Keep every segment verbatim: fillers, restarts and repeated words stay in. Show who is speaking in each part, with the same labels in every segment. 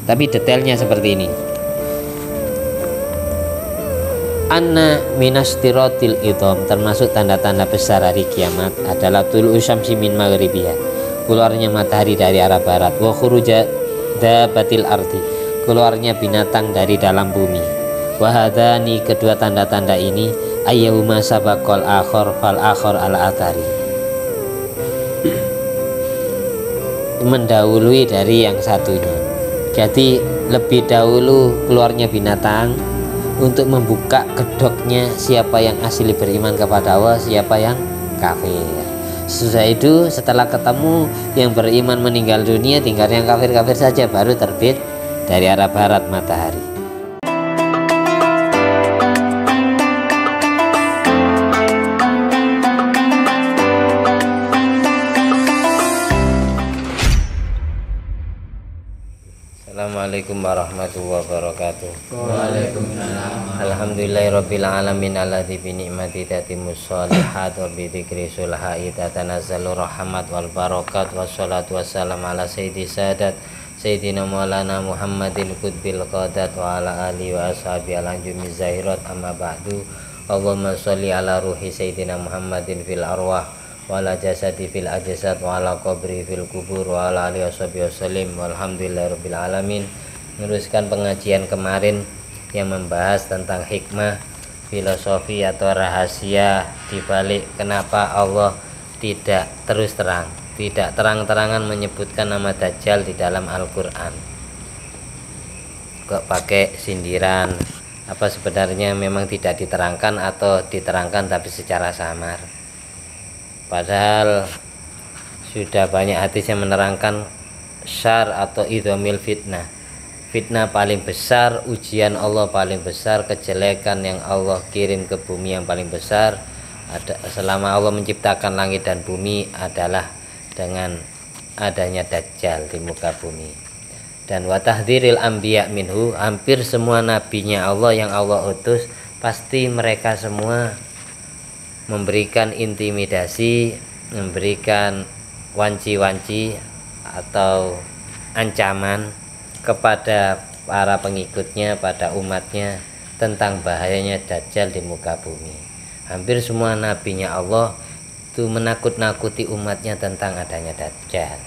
Speaker 1: Tapi detailnya seperti ini. Anna minastiratil idham, termasuk tanda-tanda besar hari kiamat adalah tulu syamsi min maghribiha, keluarnya matahari dari arah barat, wa khuruja dabatil ardi, keluarnya binatang dari dalam bumi. Wa hadani, kedua tanda-tanda ini, ayyuma sabaqal akhir fal akhir ala athari, mendahului dari yang satunya. Jadi lebih dahulu keluarnya binatang untuk membuka kedoknya siapa yang asli beriman kepada Allah, siapa yang kafir. Sesudah itu setelah ketemu yang beriman meninggal dunia, tinggal yang kafir-kafir saja, baru terbit dari arah barat matahari. Assalamualaikum warahmatullahi wabarakatuh.
Speaker 2: Waalaikumsalam.
Speaker 1: Alhamdulillahirabbil alamin alladzi bi ni'mati tatimmus shalihat wa bi dzikri sulhai tatanazzalu rahmat wal barakat wassalatu wassalamu ala sayyidi sadat sayyidina maulana Muhammadin qutbil qadat wa ala alihi wa ashabi al-anjumi zahirat amma ba'du. Allahumma sholli ala ruhi sayyidina Muhammadin fil arwah wa ala jasadi fil ajsad wa ala qabri fil kubur wa ala alihi washabihi wasallim walhamdulillahirabbil alamin. Meneruskan pengajian kemarin yang membahas tentang hikmah, filosofi atau rahasia dibalik kenapa Allah tidak terus terang, tidak terang-terangan menyebutkan nama Dajjal di dalam Al-Quran. Kok pakai sindiran? Apa sebenarnya memang tidak diterangkan atau diterangkan tapi secara samar? Padahal sudah banyak hadis yang menerangkan syar atau idhamil fitnah, fitnah paling besar, ujian Allah paling besar, kejelekan yang Allah kirim ke bumi yang paling besar ada selama Allah menciptakan langit dan bumi adalah dengan adanya Dajjal di muka bumi. Dan wa tahdhiril anbiya minhu, hampir semua nabinya Allah yang Allah utus pasti mereka semua memberikan intimidasi, memberikan wanci-wanci atau ancaman kepada para pengikutnya, pada umatnya tentang bahayanya Dajjal di muka bumi. Hampir semua nabinya Allah itu menakut-nakuti umatnya tentang adanya Dajjal.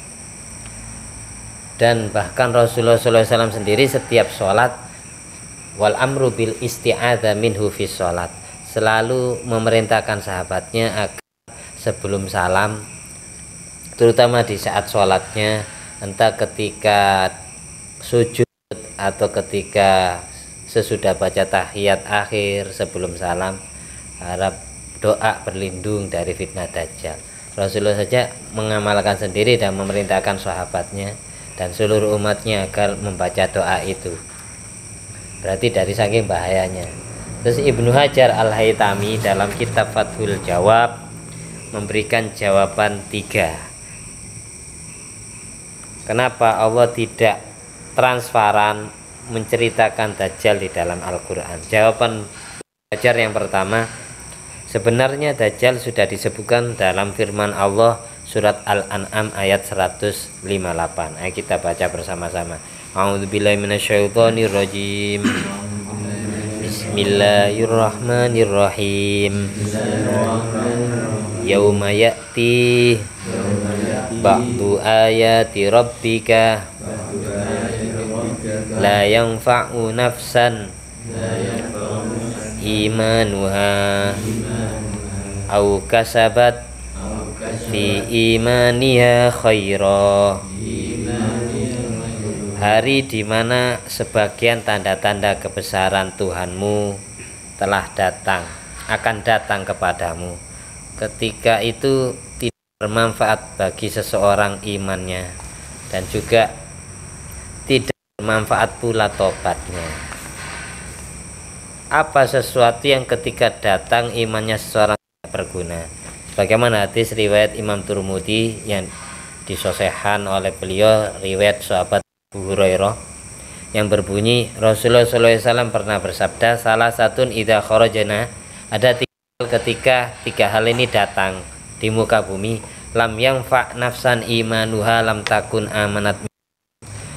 Speaker 1: Dan bahkan Rasulullah shallallahu alaihi wasallam sendiri setiap sholat, wal amru bil isti'adha minhu fi sholat, selalu memerintahkan sahabatnya agar sebelum salam, terutama di saat sholatnya, entah ketika sujud atau ketika sesudah baca tahiyat akhir sebelum salam, harap doa berlindung dari fitnah Dajjal. Rasulullah saja mengamalkan sendiri dan memerintahkan sahabatnya dan seluruh umatnya agar membaca doa itu. Berarti dari saking bahayanya. Terus Ibnu Hajar Al-Haytami dalam kitab Fathul Jawab memberikan jawaban tiga. Kenapa Allah tidak transparan menceritakan Dajjal di dalam Al-Quran? Jawaban Hajar yang pertama, sebenarnya Dajjal sudah disebutkan dalam firman Allah surat Al-An'am ayat seratus lima puluh delapan. Ayo kita baca bersama-sama. A'udzubillahi minasyaitonirrajim. Bismillahirrahmanirrahim. Yauma ya'ti ba'du ayati rabbika la yanfa'u nafsan imanuha au kasabat fi imaniha khaira. Hari di mana sebagian tanda-tanda kebesaran Tuhanmu telah datang, akan datang kepadamu. Ketika itu tidak bermanfaat bagi seseorang imannya, dan juga tidak bermanfaat pula tobatnya. Apa sesuatu yang ketika datang imannya seseorang tidak berguna? Bagaimana hadis riwayat Imam Turmudi yang disahihkan oleh beliau, riwayat sahabat Abu Hurairah yang berbunyi, Rasulullah shallallahu alaihi wasallam pernah bersabda, salah satun idza kharajana, ada tiga hal ketika tiga hal ini datang di muka bumi, lam yanfa nafsan imanuha lam takun amanat,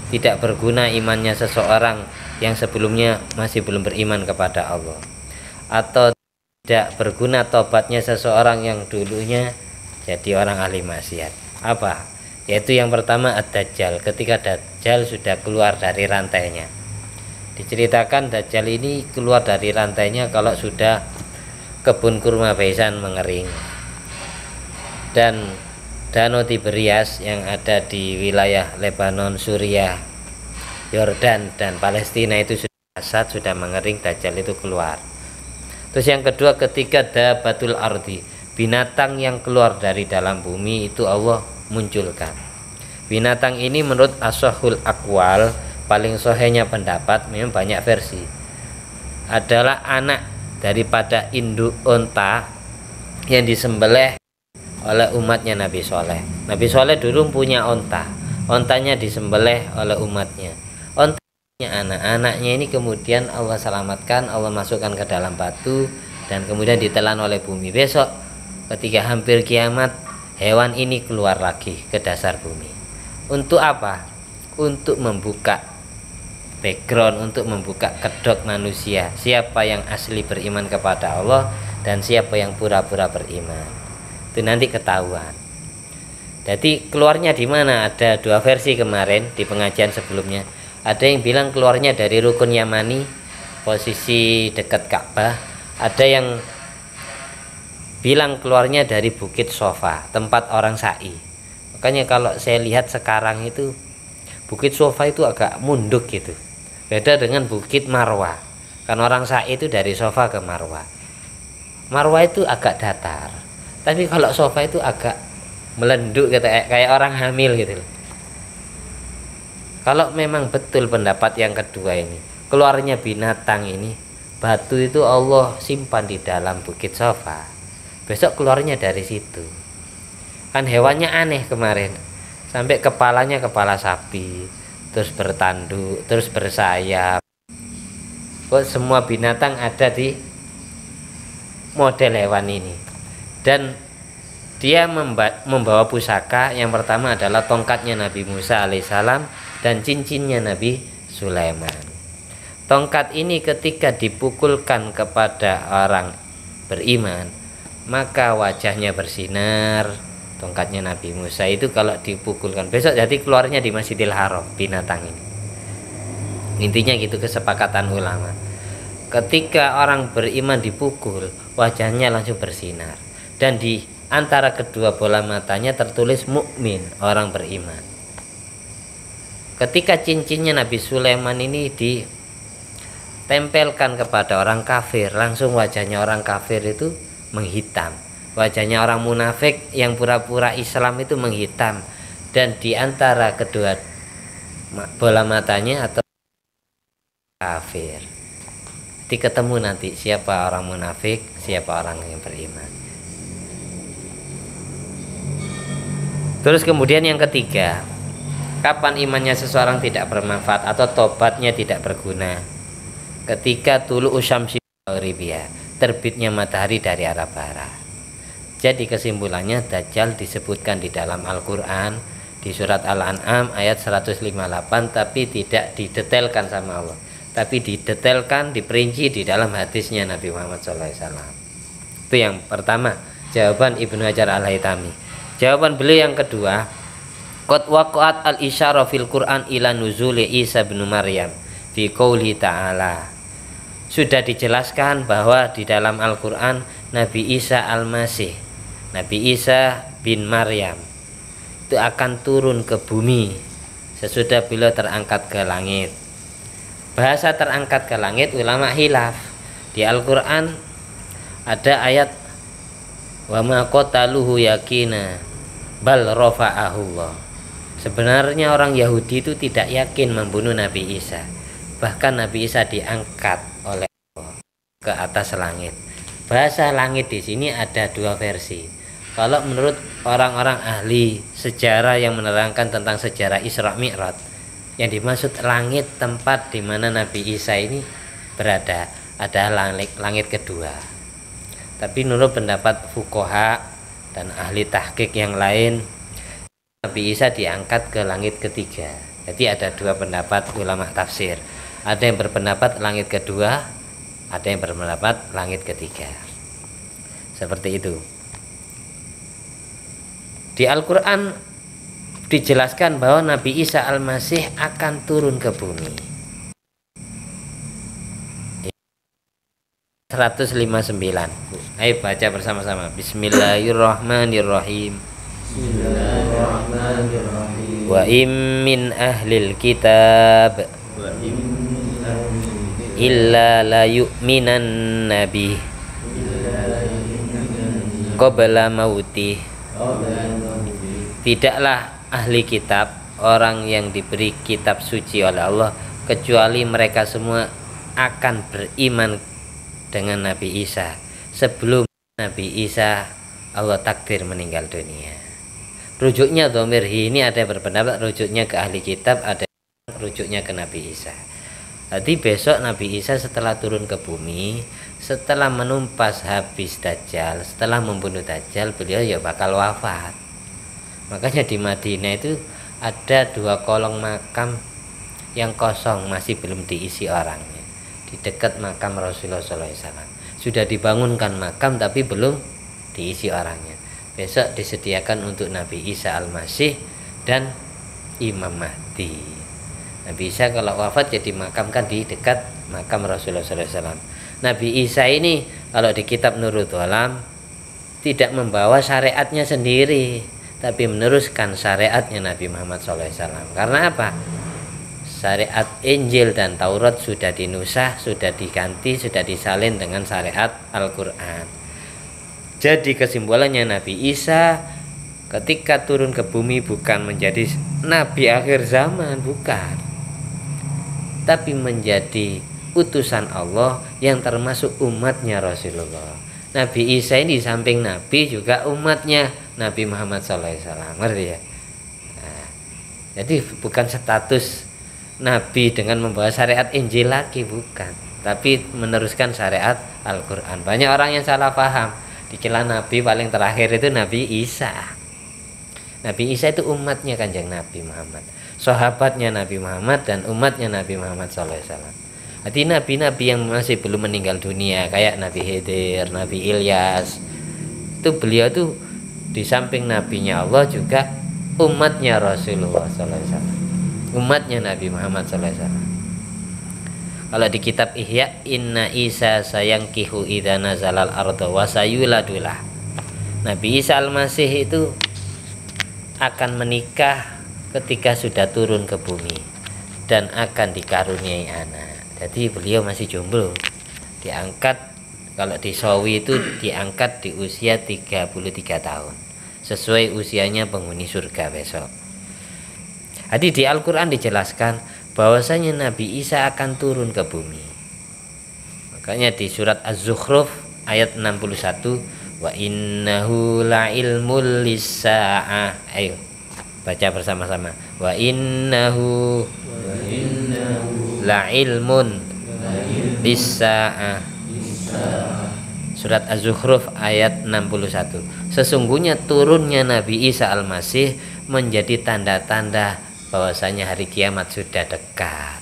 Speaker 1: tidak berguna imannya seseorang yang sebelumnya masih belum beriman kepada Allah, atau tidak berguna tobatnya seseorang yang dulunya jadi orang ahli maksiat. Apa? Yaitu yang pertama ad-dajjal. Ketika Dajjal sudah keluar dari rantainya, diceritakan Dajjal ini keluar dari rantainya kalau sudah kebun kurma Baisan mengering dan Danau Tiberias yang ada di wilayah Lebanon, Suriah, Yordan dan Palestina itu sudah asad, sudah mengering, Dajjal itu keluar. Terus yang kedua, ketika dabatul ardi, binatang yang keluar dari dalam bumi itu Allah munculkan. Binatang ini menurut ashahul aqwal, paling sohenya pendapat, memang banyak versi, adalah anak daripada induk unta yang disembelih oleh umatnya Nabi Soleh. Nabi Soleh dulu punya onta, ontanya disembelih oleh umatnya. Ontanya anak-anaknya ini kemudian Allah selamatkan, Allah masukkan ke dalam batu dan kemudian ditelan oleh bumi. Besok ketika hampir kiamat, hewan ini keluar lagi ke dasar bumi. Untuk apa? Untuk membuka background, untuk membuka kedok manusia, siapa yang asli beriman kepada Allah dan siapa yang pura-pura beriman. Itu nanti ketahuan. Jadi keluarnya di mana? Ada dua versi kemarin di pengajian sebelumnya. Ada yang bilang keluarnya dari Rukun Yamani, posisi dekat Ka'bah. Ada yang bilang keluarnya dari Bukit Sofa, tempat orang sa'i. Makanya kalau saya lihat sekarang itu Bukit Sofa itu agak munduk gitu. Beda dengan Bukit Marwah. Kan orang sa'i itu dari Sofa ke Marwah. Marwah itu agak datar. Tapi kalau Sofa itu agak melenduk gitu, kayak orang hamil gitu. Kalau memang betul pendapat yang kedua ini, keluarnya binatang ini, batu itu Allah simpan di dalam Bukit Sofa. Besok keluarnya dari situ. Kan hewannya aneh kemarin. Sampai kepalanya kepala sapi, terus bertanduk, terus bersayap. Kok semua binatang ada di model hewan ini. Dan dia membawa pusaka. Yang pertama adalah tongkatnya Nabi Musa alaihissalam dan cincinnya Nabi Sulaiman. Tongkat ini ketika dipukulkan kepada orang beriman, maka wajahnya bersinar. Tongkatnya Nabi Musa itu kalau dipukulkan besok jadi keluarnya di Masjidil Haram binatang ini. Intinya gitu kesepakatan ulama. Ketika orang beriman dipukul, wajahnya langsung bersinar. Dan di antara kedua bola matanya tertulis mukmin, orang beriman. Ketika cincinnya Nabi Sulaiman ini ditempelkan kepada orang kafir, langsung wajahnya orang kafir itu menghitam. Wajahnya orang munafik yang pura-pura Islam itu menghitam. Dan di antara kedua bola matanya atau kafir. Jadi ketemu nanti siapa orang munafik, siapa orang yang beriman. Terus kemudian yang ketiga, kapan imannya seseorang tidak bermanfaat atau tobatnya tidak berguna? Ketika tulu usyamsi gharibiyah, terbitnya matahari dari arah barat. Jadi kesimpulannya Dajjal disebutkan di dalam Al-Quran di surat Al-An'am ayat seratus lima puluh delapan, tapi tidak didetailkan sama Allah, tapi didetailkan, diperinci di dalam hadisnya Nabi Muhammad shallallahu alaihi wasallam. Itu yang pertama, jawaban Ibnu Hajar Al-Haytami. Jawaban beliau yang kedua, qad waqa'at al-isyara fil Qur'an ila nuzuli Isa bin Maryam fi qouli ta'ala. Sudah dijelaskan bahwa di dalam Al-Qur'an Nabi Isa Al-Masih, Nabi Isa bin Maryam itu akan turun ke bumi sesudah beliau terangkat ke langit. Bahasa terangkat ke langit ulama hilaf. Di Al-Qur'an ada ayat wa ma qataluhu yakina bal rafa'ahullah. Sebenarnya orang Yahudi itu tidak yakin membunuh Nabi Isa. Bahkan Nabi Isa diangkat oleh Allah ke atas langit. Bahasa langit di sini ada dua versi. Kalau menurut orang-orang ahli sejarah yang menerangkan tentang sejarah Isra Mi'raj, yang dimaksud langit tempat di mana Nabi Isa ini berada adalah langit, langit kedua. Tapi menurut pendapat fuqaha dan ahli tahqiq yang lain, Nabi Isa diangkat ke langit ketiga. Jadi ada dua pendapat ulama tafsir. Ada yang berpendapat langit kedua, ada yang berpendapat langit ketiga. Seperti itu. Di Al-Quran dijelaskan bahwa Nabi Isa Al-Masih akan turun ke bumi. seratus lima puluh sembilan. Ayo baca bersama-sama. Bismillahirrahmanirrahim.
Speaker 2: Bismillahirrahmanirrahim.
Speaker 1: Wa im min ahlil kitab
Speaker 2: Wa in min ahli
Speaker 1: illa la yu'minan nabi qabla mauti. Tidaklah ahli kitab, orang yang diberi kitab suci oleh Allah, kecuali mereka semua akan beriman dengan Nabi Isa sebelum Nabi Isa Allah takdir meninggal dunia. Rujuknya dhamir ini ada yang berpendapat rujuknya ke ahli kitab, ada yang rujuknya ke Nabi Isa. Jadi besok Nabi Isa setelah turun ke bumi, setelah menumpas habis Dajjal, setelah membunuh Dajjal, beliau ya bakal wafat. Makanya di Madinah itu ada dua kolong makam yang kosong, masih belum diisi orangnya, di dekat makam Rasulullah shallallahu alaihi wasallam. Sudah dibangunkan makam tapi belum diisi orangnya. Besok disediakan untuk Nabi Isa Al-Masih dan Imam Mahdi. Nabi Isa kalau wafat jadi dimakamkan di dekat makam Rasulullah shallallahu alaihi wasallam. Nabi Isa ini kalau di kitab Nurul Dhalam tidak membawa syariatnya sendiri, tapi meneruskan syariatnya Nabi Muhammad shallallahu alaihi wasallam. Karena apa? Syariat Injil dan Taurat sudah dinusah, sudah diganti, sudah disalin dengan syariat Al-Quran. Jadi kesimpulannya Nabi Isa ketika turun ke bumi bukan menjadi Nabi akhir zaman, bukan, tapi menjadi utusan Allah yang termasuk umatnya Rasulullah. Nabi Isa ini di samping Nabi juga umatnya Nabi Muhammad shallallahu alaihi wasallam, ngerti ya? Nah, jadi bukan status Nabi dengan membawa syariat Injil lagi, bukan, tapi meneruskan syariat Al-Quran. Banyak orang yang salah paham, dikira Nabi paling terakhir itu Nabi Isa. Nabi Isa itu umatnya Kanjeng Nabi Muhammad, sahabatnya Nabi Muhammad dan umatnya Nabi Muhammad shallallahu alaihi wasallam. Jadi nabi-nabi yang masih belum meninggal dunia kayak Nabi Khidir, Nabi Ilyas, itu beliau tuh di samping nabinya Allah juga umatnya Rasulullah shallallahu alaihi wasallam, umatnya Nabi Muhammad shallallahu alaihi wasallam. Kalau di kitab Ihya, inna Isa sayangkihu idza nazalal arda wa sayuladulah. Nabi Isa Al-Masih itu akan menikah ketika sudah turun ke bumi dan akan dikaruniai anak. Jadi beliau masih jomblo. Diangkat, kalau di Sawi itu diangkat di usia tiga puluh tiga tahun, sesuai usianya penghuni surga besok. Jadi di Al-Quran dijelaskan bahwasanya Nabi Isa akan turun ke bumi. Makanya di surat Az-Zukhruf ayat enam puluh satu, wa innahu la ilmul lis-sa'ah. Ayo baca bersama-sama. Wa innahu la ilmun lis-sa'ah. Surat Az-Zukhruf ayat enam puluh satu. Sesungguhnya turunnya Nabi Isa Al-Masih menjadi tanda-tanda bahwasanya hari kiamat sudah dekat.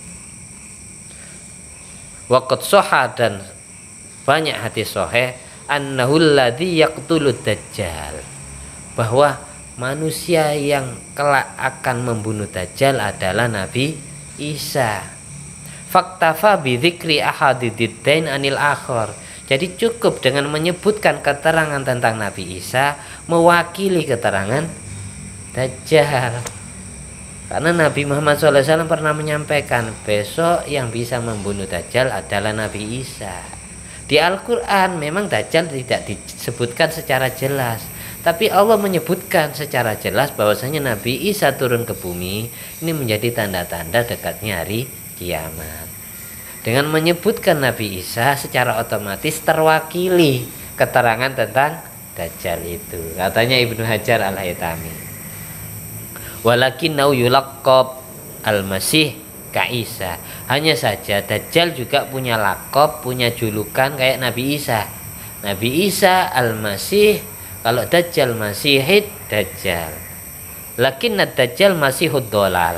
Speaker 1: Waqad shahha, dan banyak hadis sahih, annahu alladzi yaqtulud dajjal, bahwa manusia yang kelak akan membunuh Dajjal adalah Nabi Isa. Faktafa bi dzikri ahadiddain anil akhir. Jadi cukup dengan menyebutkan keterangan tentang Nabi Isa mewakili keterangan Dajjal. Karena Nabi Muhammad shallallahu alaihi wasallam pernah menyampaikan besok yang bisa membunuh Dajjal adalah Nabi Isa. Di Al-Quran memang Dajjal tidak disebutkan secara jelas, tapi Allah menyebutkan secara jelas bahwasanya Nabi Isa turun ke bumi ini menjadi tanda-tanda dekatnya hari kiamat. Dengan menyebutkan Nabi Isa secara otomatis terwakili keterangan tentang Dajjal itu. Katanya Ibnu Hajar Al-Haytami, walakinnau yulaqqab al-Masih ka Isa. Hanya saja Dajjal juga punya lakob, punya julukan kayak Nabi Isa. Nabi Isa Al-Masih, kalau Dajjal Masihid Dajjal. Lakinna Dajjal Masihud Dhalalah.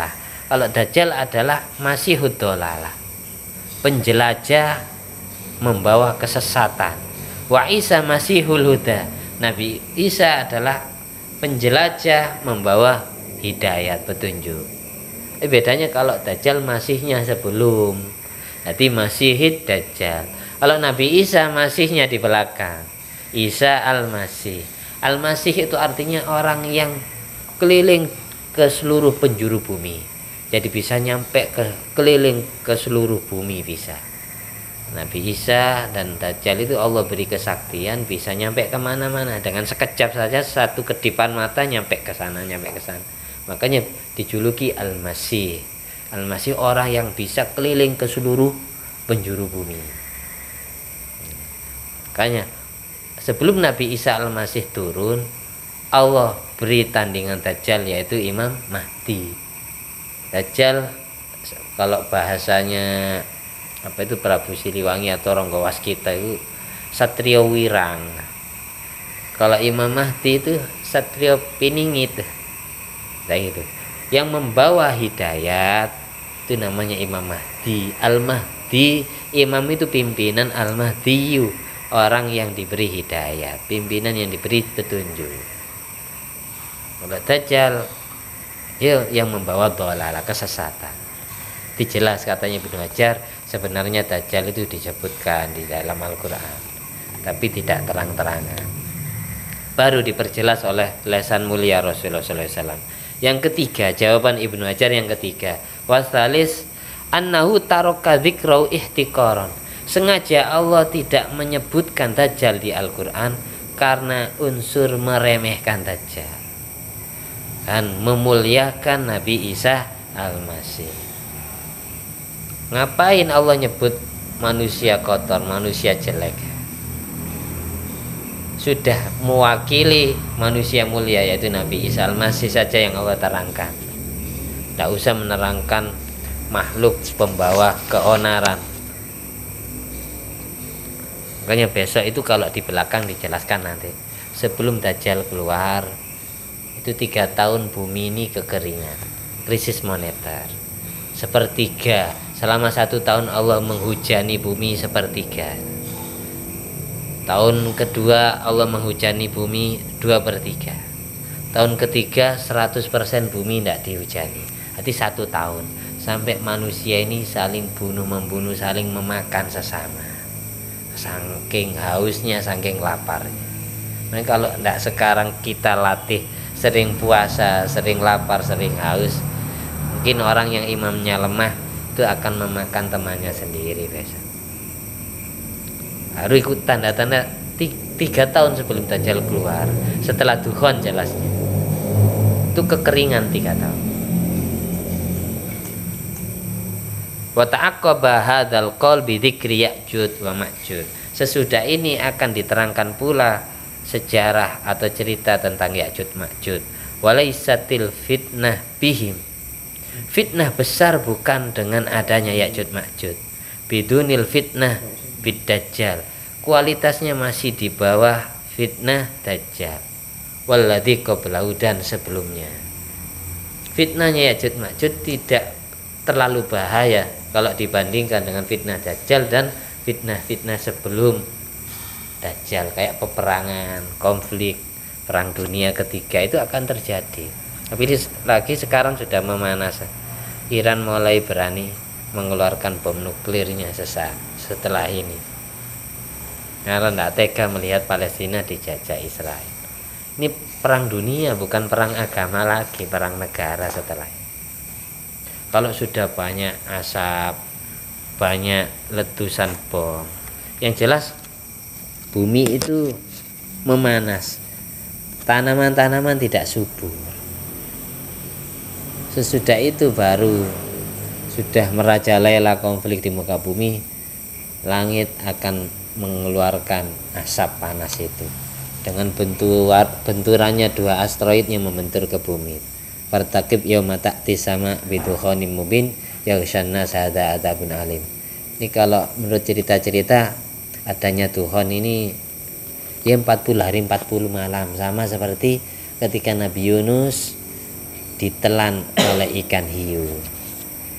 Speaker 1: Kalau Dajjal adalah Masihud Dhalalah, penjelajah membawa kesesatan. Wa Isa Masihul Huda, Nabi Isa adalah penjelajah membawa hidayat, petunjuk. Eh, bedanya kalau Dajjal masihnya sebelum, jadi Masihid Dajjal. Kalau Nabi Isa masihnya di belakang, Isa Al-Masih. Al-Masih itu artinya orang yang keliling ke seluruh penjuru bumi. Jadi bisa nyampe ke keliling ke seluruh bumi bisa. Nabi Isa dan Dajjal itu Allah beri kesaktian bisa nyampe kemana-mana. Dengan sekejap saja satu kedipan mata nyampe ke sana, nyampe ke sana. Makanya dijuluki Al-Masih. Al-Masih orang yang bisa keliling ke seluruh penjuru bumi. Makanya sebelum Nabi Isa Al-Masih turun, Allah beri tandingan Dajjal, yaitu Imam Mahdi. Dajjal kalau bahasanya apa itu Prabu Siliwangi atau Ronggo Waskita itu Satrio Wirang. Kalau Imam Mahdi itu Satrio Piningit. Nah itu yang membawa hidayat itu namanya Imam Mahdi. Al-Mahdi, imam itu pimpinan, Al-Mahdiyu orang yang diberi hidayat, pimpinan yang diberi petunjuk. Kalau Dajjal ya, yang membawa dhalalah, kesesatan. Dijelas katanya Ibnu Hajar, sebenarnya Dajjal itu disebutkan di dalam Al-Quran, tapi tidak terang-terangan. Baru diperjelas oleh lesan mulia Rasulullah shallallahu alaihi wasallam. Yang ketiga, jawaban Ibnu Hajar yang ketiga, wasalis annahu taraka dzikrau ihtiqaran. Sengaja Allah tidak menyebutkan Dajjal di Al-Quran karena unsur meremehkan Dajjal dan memuliakan Nabi Isa Al-Masih. Ngapain Allah nyebut manusia kotor, manusia jelek? Sudah mewakili manusia mulia yaitu Nabi Isa Al-Masih saja yang Allah terangkan. Tidak usah menerangkan makhluk pembawa keonaran. Makanya besok itu kalau di belakang dijelaskan nanti, sebelum Dajjal keluar itu tiga tahun bumi ini kekeringan, krisis moneter sepertiga. Selama satu tahun Allah menghujani bumi sepertiga. Tahun kedua Allah menghujani bumi dua per tiga. Tahun ketiga seratus persen bumi tidak dihujani. Berarti satu tahun sampai manusia ini saling bunuh membunuh, saling memakan sesama. Saking hausnya, saking laparnya. Nah, kalau tidak sekarang kita latih sering puasa, sering lapar, sering haus, mungkin orang yang imamnya lemah itu akan memakan temannya sendiri besok. Harus ikut tanda-tanda tiga tahun sebelum Dajjal keluar. Setelah dukhon jelasnya itu kekeringan tiga tahun. Wa ta'aqqaba hadzal qaul bi dzikri Ya'juj wa Ma'juj. Sesudah ini akan diterangkan pula sejarah atau cerita tentang Ya'juj Ma'juj. Walaisatil fitnah bihim. Fitnah besar bukan dengan adanya Ya'juj Ma'juj. Bidunil fitnah bid Dajjal. Kualitasnya masih di bawah fitnah Dajjal. Walladzi qablahu, dan sebelumnya. Fitnahnya Ya'juj Ma'juj tidak terlalu bahaya kalau dibandingkan dengan fitnah Dajjal dan fitnah-fitnah sebelum Dajjal, kayak peperangan, konflik, perang dunia ketiga itu akan terjadi. Tapi lagi sekarang sudah memanas. Iran mulai berani mengeluarkan bom nuklirnya sesaat setelah ini, karena tidak tega melihat Palestina dijajah Israel. Ini perang dunia, bukan perang agama lagi, perang negara setelah ini. Kalau sudah banyak asap, banyak letusan bom, yang jelas bumi itu memanas, tanaman-tanaman tidak subur. Sesudah itu baru sudah merajalela konflik di muka bumi, langit akan mengeluarkan asap panas itu dengan bentur, benturannya dua asteroid yang membentur ke bumi. Fartaqib yauma ta'ti sama bidukhanim mubin yaghshanna sahada adzabun alim. Ini kalau menurut cerita-cerita adanya Tuhan ini ya empat puluh hari empat puluh malam, sama seperti ketika Nabi Yunus ditelan oleh ikan hiu.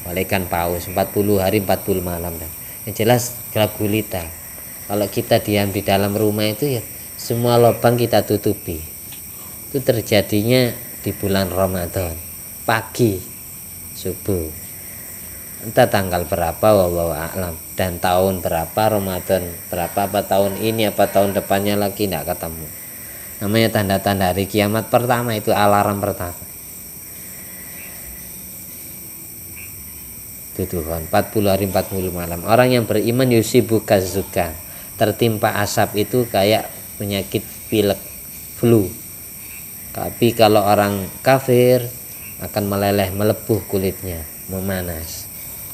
Speaker 1: bagaikan paus, empat puluh hari empat puluh malam. Dan yang jelas gelap gulita. Kalau kita diam di dalam rumah itu ya semua lubang kita tutupi. Itu terjadinya di bulan Ramadan pagi subuh, entah tanggal berapa wallahu a'lam, dan tahun berapa Ramadan berapa, apa tahun ini apa tahun depannya lagi tidak ketemu. Namanya tanda-tanda hari kiamat pertama, itu alarm pertama. Itu Tuhan, empat puluh hari empat puluh malam. Orang yang beriman yusibu kazuka, tertimpa asap itu kayak penyakit pilek, flu. Tapi kalau orang kafir akan meleleh, melepuh kulitnya, memanas,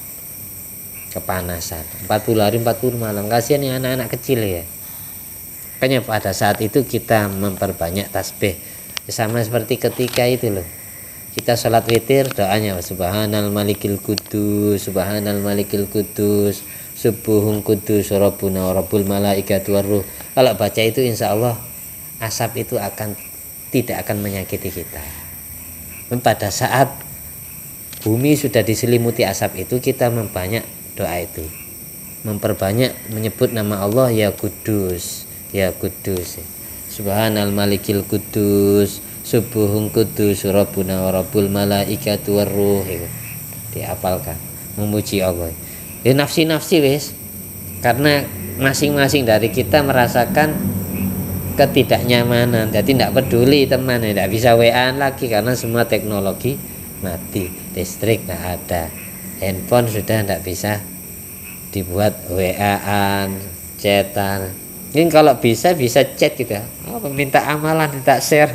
Speaker 1: kepanasan. empat puluh hari empat puluh malam. Kasihan yang anak-anak kecil ya. Makanya pada saat itu kita memperbanyak tasbih. Sama seperti ketika itu loh, kita sholat witir, doanya subhanal malikil kudus, subhanal malikil kudus, subuhun kudus, rabbuna rabbul malaikatu warruh. Kalau baca itu insya Allah asap itu akan tidak akan menyakiti kita. Dan pada saat bumi sudah diselimuti asap itu, kita memperbanyak doa itu, memperbanyak menyebut nama Allah, ya kudus, ya kudus, subhanal malikil kudus, subuhun kudus, rabbuna rabbul malaikatu warruh. Dihafalkan, memuji Allah. Ya nafsi-nafsi wis, karena masing-masing dari kita merasakan ketidaknyamanan, jadi tidak peduli teman, tidak bisa W A lagi karena semua teknologi mati, listrik tidak ada, handphone sudah tidak bisa dibuat W A-an, chatan. Ini kalau bisa bisa chat gitu, oh, minta amalan, minta share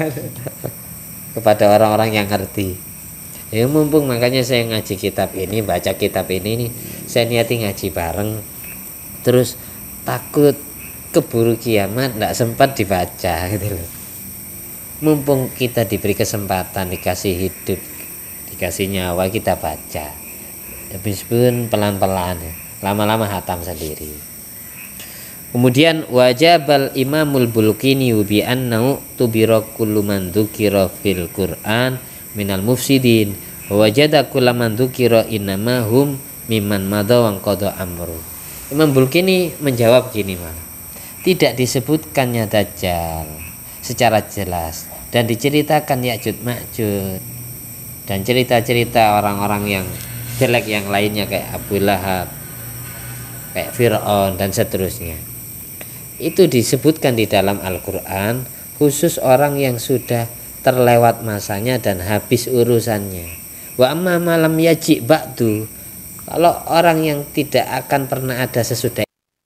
Speaker 1: kepada orang-orang yang ngerti. Ya mumpung makanya saya ngaji kitab ini, baca kitab ini nih, saya niati ngaji bareng, terus takut keburu kiamat tidak sempat dibaca gitu loh. Mumpung kita diberi kesempatan, dikasih hidup, dikasih nyawa, kita baca. Habis pun pelan-pelan ya, lama-lama hatam sendiri. Kemudian wajabal imamul bulkini bi annau tubira kullu man dzukira fil Qur'an minal mufsidin wa wajada kullu man dzukira innama hum mimman madha wa qada amru. Imam Bulkini menjawab gini malah, tidak disebutkannya Dajjal secara jelas dan diceritakan Ya'juj Ma'juj dan cerita-cerita orang-orang yang jelek yang lainnya kayak Abu Lahab, kayak Fir'aun dan seterusnya. Itu disebutkan di dalam Al-Quran khusus orang yang sudah terlewat masanya dan habis urusannya. Wa amma malam yaji ba'du, kalau orang yang tidak akan pernah ada sesudah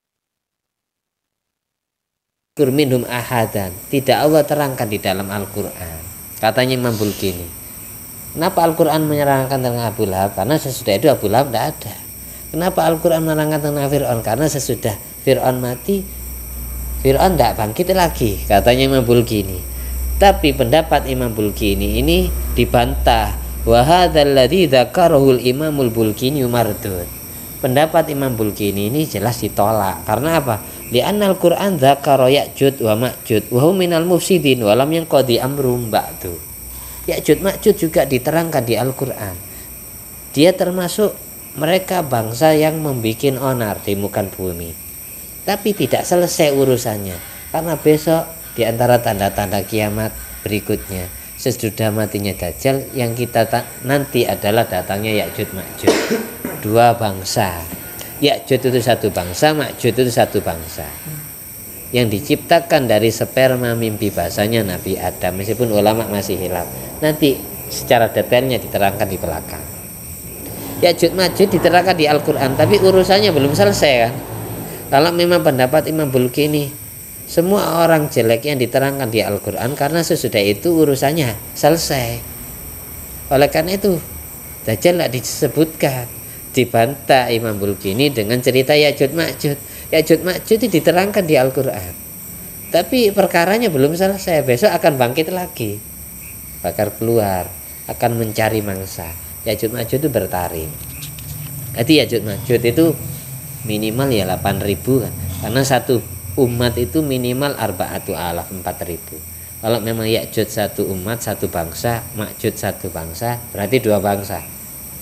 Speaker 1: minhum ahadan, tidak Allah terangkan di dalam Al-Quran. Katanya Imam Bulkini, kenapa Al-Quran menerangkan tentang Abu Lahab? Karena sesudah itu Abu Lahab tidak ada. Kenapa Al-Quran menerangkan tentang Fir'aun? Karena sesudah Fir'aun mati, Fir'aun tidak bangkit lagi, katanya Imam Bulkini. Tapi pendapat Imam Bulkini ini dibantah. Wa hadzal ladzi dzakarahul Imamul Bulkini mardud. Pendapat Imam Bulkini ini jelas ditolak. Karena apa? Li'annal Qur'an dzakara Ya'juj wa Ma'juj wa hum minal mufsidin wa lam yanqadi amrum ba'du. Ya'juj Ma'juj juga diterangkan di Al-Qur'an. Dia termasuk mereka bangsa yang membuat onar di muka bumi. Tapi tidak selesai urusannya. Karena besok di antara tanda-tanda kiamat berikutnya, sesudah matinya Dajjal, yang kita nanti adalah datangnya Ya'juj Ma'juj. Dua bangsa. Ya'juj itu satu bangsa, Ma'juj itu satu bangsa yang diciptakan dari sperma mimpi basahnya Nabi Adam, meskipun ulama masih hilaf. Nanti secara detailnya diterangkan di belakang. Ya'juj Ma'juj diterangkan di Al-Quran, tapi urusannya belum selesai kan. Kalau memang pendapat Imam Bulkini, semua orang jelek yang diterangkan di Al-Quran, karena sesudah itu urusannya selesai. Oleh karena itu Dajjal tidak disebutkan. Dibantah Imam Bulkini dengan cerita Ya'juj Ma'juj. Ya'juj Ma'juj itu diterangkan di Al-Quran, tapi perkaranya belum selesai. Besok akan bangkit lagi, bakal keluar, akan mencari mangsa. Ya'juj Ma'juj itu bertaring. Jadi Ya'juj Ma'juj itu minimal ya delapan ribu kan, karena satu umat itu minimal arba'atu alaf, empat ribu. Kalau memang Ya'juj satu umat, satu bangsa, Ma'juj satu bangsa, berarti dua bangsa.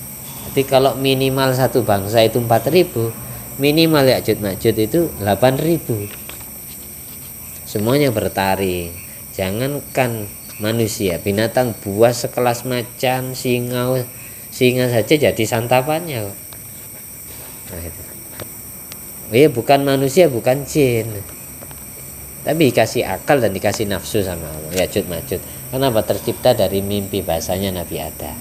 Speaker 1: Jadi kalau minimal satu bangsa itu empat ribu, minimal Ya'juj Ma'juj itu delapan ribu. Semuanya bertaring. Jangankan manusia, binatang buas sekelas macan, singa, singa saja jadi santapannya. Nah, itu. Oh iya, bukan manusia, bukan jin, tapi dikasih akal dan dikasih nafsu sama Allah. Ya'juj Ma'juj. Kenapa? Tercipta dari mimpi, bahasanya Nabi Adam.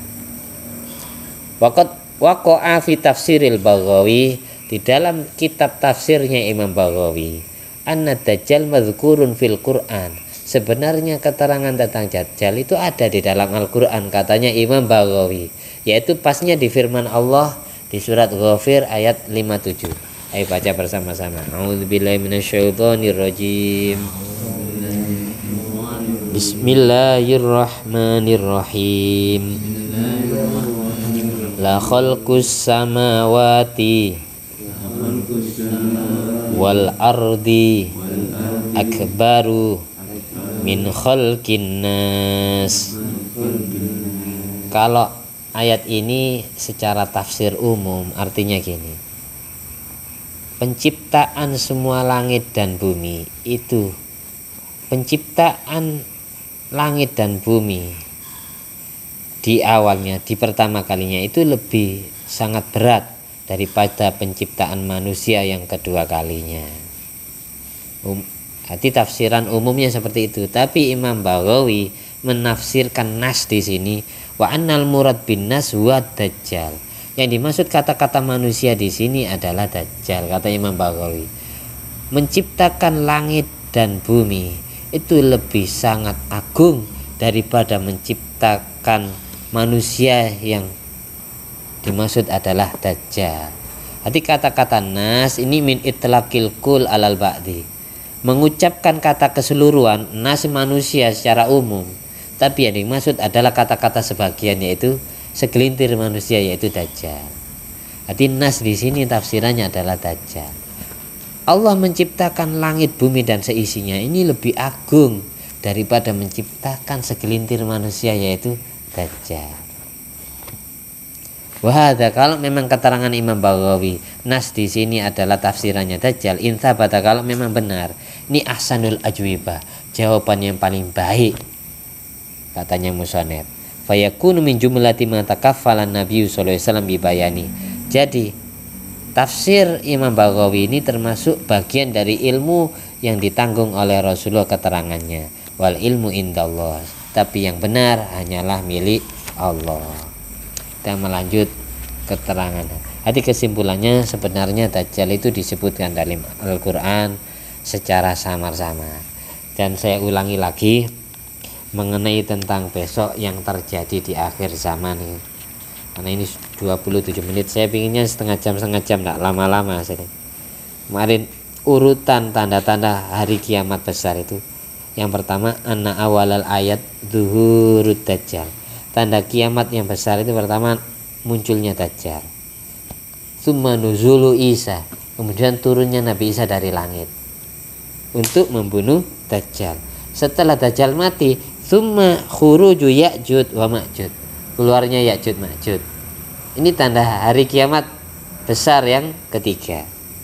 Speaker 1: Waqat waqa'a fi tafsiril Baghawi, di dalam kitab tafsirnya Imam Baghawi, anna dajjal madhkurun fil Quran, sebenarnya keterangan tentang dajjal itu ada di dalam Al-Quran, katanya Imam Baghawi, yaitu pasnya di firman Allah di surat Ghafir ayat lima puluh tujuh. Ayo baca bersama-sama. A'udzubillahi minasyaitonirrajim. Bismillahirrahmanirrahim. La khalqus samawati wal ardi akbaru min khalqin nas. Kalau ayat ini secara tafsir umum artinya gini: penciptaan semua langit dan bumi itu, penciptaan langit dan bumi di awalnya, di pertama kalinya itu lebih sangat berat daripada penciptaan manusia yang kedua kalinya. Um, Hati tafsiran umumnya seperti itu. Tapi Imam Baghawi menafsirkan nas di sini, wa annal murad bin nas wa dajjal. Yang dimaksud kata-kata manusia di sini adalah dajjal, kata Imam Baghawi. Menciptakan langit dan bumi itu lebih sangat agung daripada menciptakan manusia yang dimaksud adalah dajjal. Hati kata-kata nas ini min itlaqil kul alal ba'di, mengucapkan kata keseluruhan nas manusia secara umum, tapi yang dimaksud adalah kata-kata sebagian, yaitu segelintir manusia, yaitu dajjal. Hati nas di sini tafsirannya adalah dajjal. Allah menciptakan langit, bumi dan seisinya ini lebih agung daripada menciptakan segelintir manusia, yaitu dajjal. Wahada, kalau memang keterangan Imam Baghawi nas di sini adalah tafsirannya dajjal, inta bata, kalau memang benar, ini ahsanul ajwibah, jawaban yang paling baik, katanya musannif. Fayakunu min jumlati ma takaffalan Nabi sallallahu alaihi wasallam bibayani. Jadi tafsir Imam Baghawi ini termasuk bagian dari ilmu yang ditanggung oleh Rasulullah keterangannya. Wal ilmu indallah, tapi yang benar hanyalah milik Allah. Kita melanjut keterangan. Jadi kesimpulannya sebenarnya dajjal itu disebutkan dalam Al-Quran secara samar-samar. Dan saya ulangi lagi mengenai tentang besok yang terjadi di akhir zaman ini. Karena ini dua puluh tujuh menit, saya pinginnya setengah jam setengah jam, tidak lama-lama. Kemarin urutan tanda-tanda hari kiamat besar itu, yang pertama anna awalal ayat zuhurud dajjal, tanda kiamat yang besar itu pertama munculnya dajjal. Tsumma nuzulu Isa, kemudian turunnya Nabi Isa dari langit untuk membunuh dajjal. Setelah dajjal mati, tsumma khuruju Ya'juj wa Ma'juj, keluarnya Ya'juj Ma'juj. Ini tanda hari kiamat besar yang ketiga.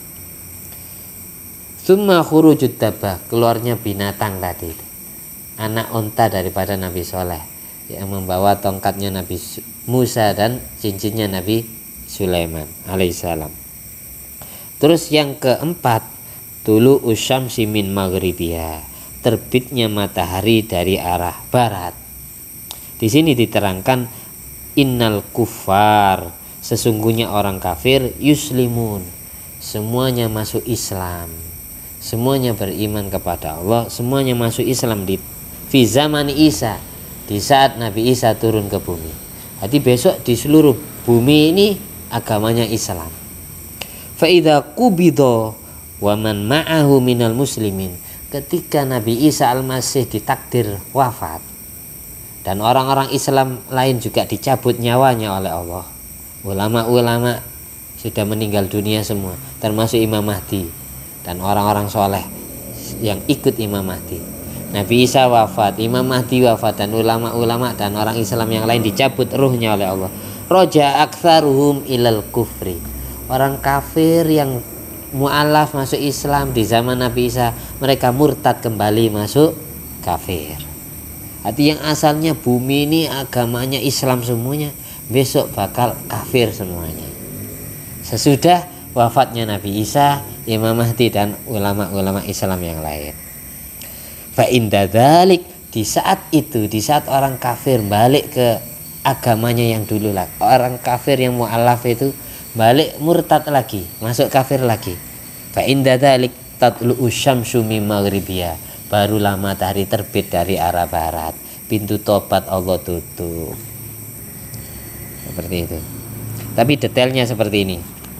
Speaker 1: Tsumma khurujud dabah, keluarnya binatang tadi, anak unta daripada Nabi Soleh yang membawa tongkatnya Nabi Musa dan cincinnya Nabi Sulaiman alaihissalam. Terus yang keempat, tulu usyamsi min maghribiha, terbitnya matahari dari arah barat. Di sini diterangkan innal kufar, sesungguhnya orang kafir, yuslimun, semuanya masuk Islam, semuanya beriman kepada Allah, semuanya masuk Islam di fi zaman Isa, di saat Nabi Isa turun ke bumi. Jadi besok di seluruh bumi ini agamanya Islam. Fa idza qubida wa man ma'ahu minal muslimin, ketika Nabi Isa al-Masih ditakdir wafat dan orang-orang Islam lain juga dicabut nyawanya oleh Allah, ulama-ulama sudah meninggal dunia semua, termasuk Imam Mahdi dan orang-orang soleh yang ikut Imam Mahdi. Nabi Isa wafat, Imam Mahdi wafat, dan ulama-ulama dan orang Islam yang lain dicabut ruhnya oleh Allah. roja aktsaruhum ilal kufri. Orang kafir yang mu'alaf masuk Islam di zaman Nabi Isa, mereka murtad kembali masuk kafir. Arti yang asalnya bumi ini agamanya Islam semuanya, besok bakal kafir semuanya. Sesudah wafatnya Nabi Isa, Imam Mahdi dan ulama-ulama Islam yang lain. Fa inda dzalik, di saat itu, di saat orang kafir balik ke agamanya yang dulu lah, orang kafir yang mu'alaf itu balik murtad lagi, masuk kafir lagi. Fa inda dzalik tatlu'u syamsu min maghribiha, barulah matahari terbit dari arah barat, pintu tobat Allah tutup. Seperti itu. Tapi detailnya seperti ini.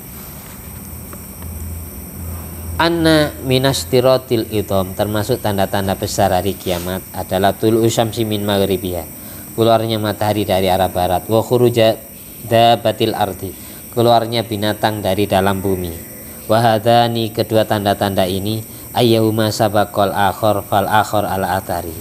Speaker 1: Anna minastiratil idham, termasuk tanda-tanda besar hari kiamat adalah tulu'u syamsi min maghribiha, keluarnya matahari dari arah barat, wa khuruja dabatil ardi, keluarnya binatang dari dalam bumi. Wahadani, kedua tanda-tanda ini, ayyahuma sabaqal akhor fal akhor ala athari,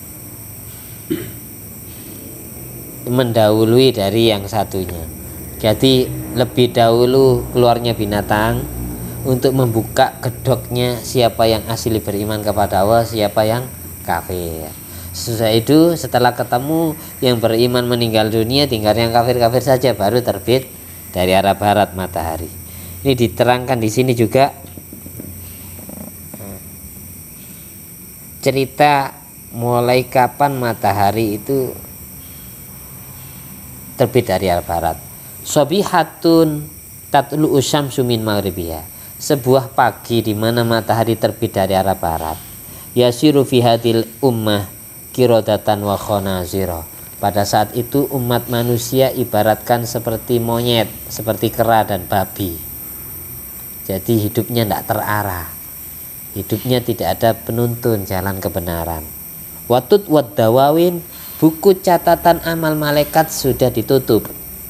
Speaker 1: mendahului dari yang satunya. Jadi lebih dahulu keluarnya binatang untuk membuka kedoknya siapa yang asli beriman kepada Allah, siapa yang kafir. Sesudah itu, setelah ketemu yang beriman meninggal dunia, tinggal yang kafir-kafir saja, baru terbit dari arah barat matahari. Ini diterangkan di sini juga cerita mulai kapan matahari itu terbit dari arah barat. Sobihatun tatlu'u syamsu min maghribiha, sebuah pagi di mana matahari terbit dari arah barat. Yasiru fi hadil ummah kirodatan wa khonazira, pada saat itu umat manusia ibaratkan seperti monyet, seperti kera dan babi. Jadi hidupnya tidak terarah, hidupnya tidak ada penuntun jalan kebenaran. Watut wad dawawin, buku catatan amal malaikat sudah ditutup.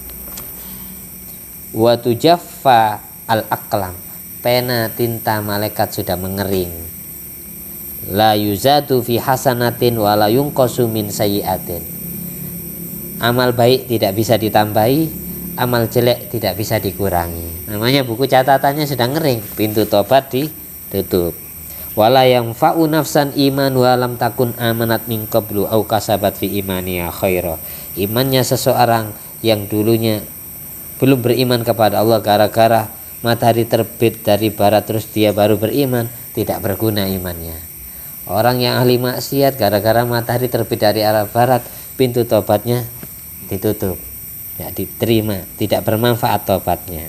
Speaker 1: Watu jaffa al aklam, pena tinta malaikat sudah mengering. La yuzadu fi hasanatin wa la yunqasu min sayyi'atin, amal baik tidak bisa ditambahi, amal jelek tidak bisa dikurangi. Namanya buku catatannya sudah ngering, pintu tobat ditutup. Wala yanfa'u nafsan iman wa lam takun amanat min qablu au kasabat fi imaniha khaira, imannya seseorang yang dulunya belum beriman kepada Allah, gara-gara matahari terbit dari barat terus dia baru beriman, tidak berguna imannya. Orang yang ahli maksiat, gara-gara matahari terbit dari arah barat, pintu tobatnya ditutup, tidak diterima, tidak bermanfaat tobatnya.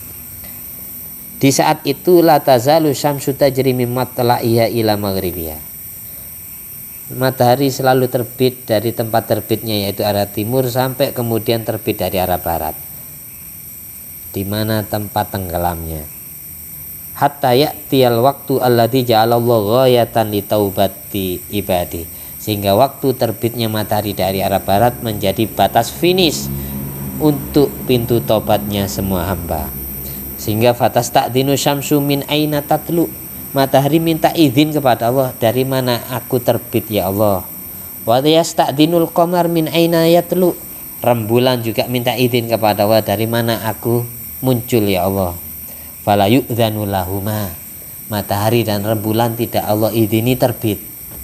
Speaker 1: Di saat itu la tazalu syamsu tajri min matla'iha ila maghribiha, matahari selalu terbit dari tempat terbitnya yaitu arah timur sampai kemudian terbit dari arah barat, di mana tempat tenggelamnya. Hatta ya'tiyal waktu alladzi ja'alallahu ghayatan li taubati ibadi, sehingga waktu terbitnya matahari dari arah barat menjadi batas finish untuk pintu tobatnya semua hamba. Sehingga fatas ta'dinu syamsu min aina tatlu, matahari minta izin kepada Allah, dari mana aku terbit ya Allah. Wa yasta'dinul qamar min aina yatlu, rembulan juga minta izin kepada Allah, dari mana aku muncul ya Allah. Fala yu'dzanu lahuma, matahari dan rembulan tidak Allah izini terbit.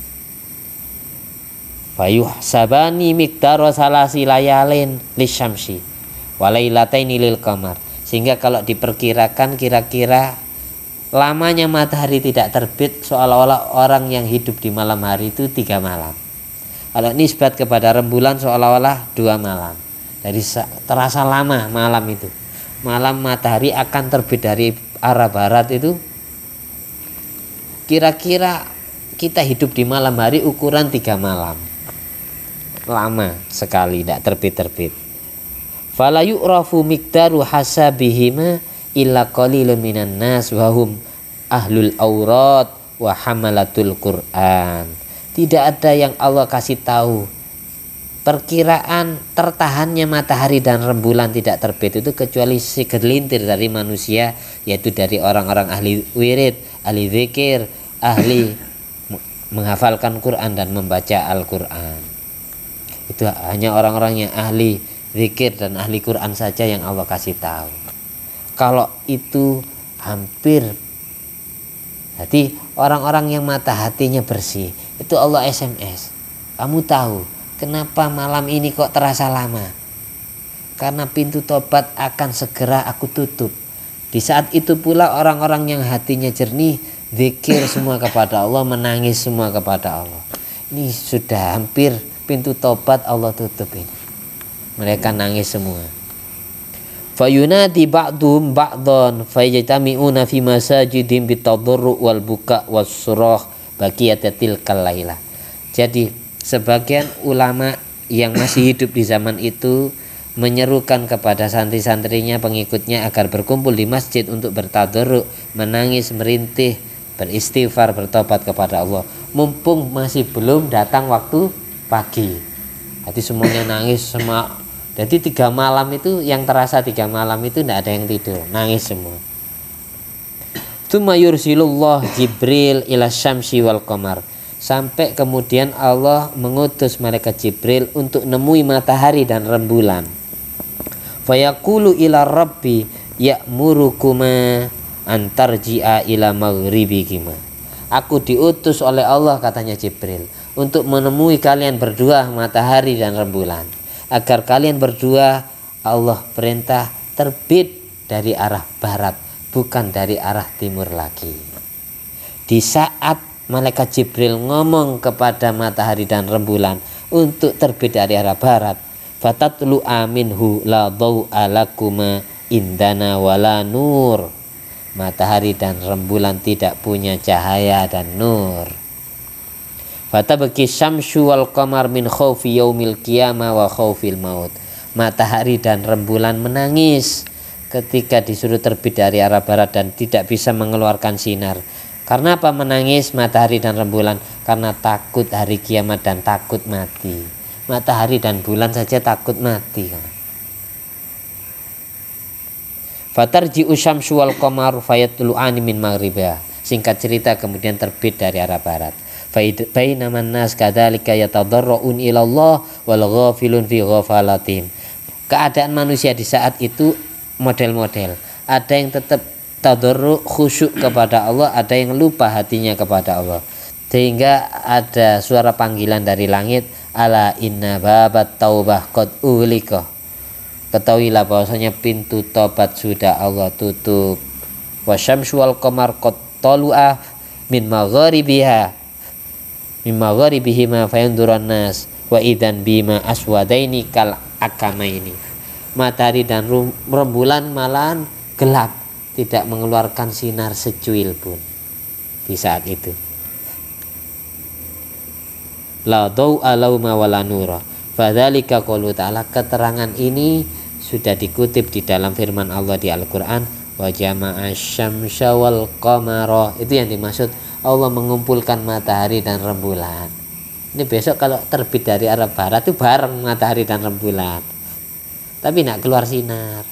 Speaker 1: Fayuhsabani miqdara salasi layalin lisyamsi wa lailataini lil qamar, sehingga kalau diperkirakan kira-kira lamanya matahari tidak terbit seolah-olah orang yang hidup di malam hari itu tiga malam. Kalau nisbat kepada rembulan seolah-olah dua malam. Jadi terasa lama malam itu. Malam matahari akan terbit dari arah barat itu, kira-kira kita hidup di malam hari ukuran tiga malam. Lama sekali tidak terbit-terbit. Fala yu'rafu miqdaru hasabihima illa qalilun minan nas wa hum ahlul aurat wa hamalatul Qur'an. Tidak ada yang Allah kasih tahu perkiraan tertahannya matahari dan rembulan tidak terbit itu kecuali segelintir dari manusia, yaitu dari orang-orang ahli wirid, ahli zikir, ahli menghafalkan Quran dan membaca Al-Quran. Itu hanya orang-orang yang ahli zikir dan ahli Quran saja yang Allah kasih tahu. Kalau itu hampir, jadi orang-orang yang mata hatinya bersih itu Allah S M S. Kamu tahu kenapa malam ini kok terasa lama? Karena pintu tobat akan segera aku tutup. Di saat itu pula orang-orang yang hatinya jernih zikir semua kepada Allah, menangis semua kepada Allah. Ini sudah hampir pintu tobat Allah tutup ini. Mereka nangis semua. Fayunadi ba'dhum ba'dhan fayajtami'una fi masajidihim bitadarru wal buka was surah baqiyatatil kalailah. Jadi sebagian ulama yang masih hidup di zaman itu menyerukan kepada santri-santrinya, pengikutnya agar berkumpul di masjid untuk bertadarru, menangis, merintih, beristighfar, bertobat kepada Allah. Mumpung masih belum datang waktu pagi. Jadi semuanya nangis semua. Jadi tiga malam itu yang terasa tiga malam itu tidak ada yang tidur, nangis semua. Tsumma yursilullah Jibril ila syamsi wal qamar. Sampai kemudian Allah mengutus malaikat Jibril untuk nemui matahari dan rembulan. Fayaqulu ila rabbi ya'murukuma antarji'a ila maghribikima. Aku diutus oleh Allah, katanya Jibril, untuk menemui kalian berdua matahari dan rembulan, agar kalian berdua Allah perintah terbit dari arah barat, bukan dari arah timur lagi. Di saat malaikat Jibril ngomong kepada matahari dan rembulan untuk terbit dari arah barat, fatatlu aminhu la dhau'a lakuma indana wala nur. Matahari dan rembulan tidak punya cahaya dan nur. Fatabaki syamsu wal qamar min khaufi yaumil qiyamah wa khaufil maut. Matahari dan rembulan menangis ketika disuruh terbit dari arah barat dan tidak bisa mengeluarkan sinar. Karena apa menangis matahari dan rembulan? Karena takut hari kiamat dan takut mati. Matahari dan bulan saja takut mati. Fatarji'u syamsu wal qamar fayatlu'ani min maghribiha. Singkat cerita kemudian terbit dari arah barat. Bainaman nas kadzalika yatadarrun ila Allah wal ghafilun fi ghafalatin. Keadaan manusia di saat itu model-model. Ada yang tetap tadarru khusyuk kepada Allah, ada yang lupa hatinya kepada Allah. Sehingga ada suara panggilan dari langit, ala inna babat taubah qad ughliqa. Ketahuilah bahwasanya pintu tobat sudah Allah tutup. Wasyamsu wal qamar qad talu'a min magharibiha min magharibihima fayandurun nas wa idan bima aswadaini kal akamaini. Matahari dan rembulan malahan gelap, tidak mengeluarkan sinar secuil pun di saat itu. La dhau'a lauma wala nura. Fadzalika qaulu ta'ala. Keterangan ini sudah dikutip di dalam firman Allah di Al-Qur'an, wa jama'a syamsa wal qamara. Itu yang dimaksud Allah mengumpulkan matahari dan rembulan. Ini besok kalau terbit dari arah barat itu bareng matahari dan rembulan, tapi tidak keluar sinar.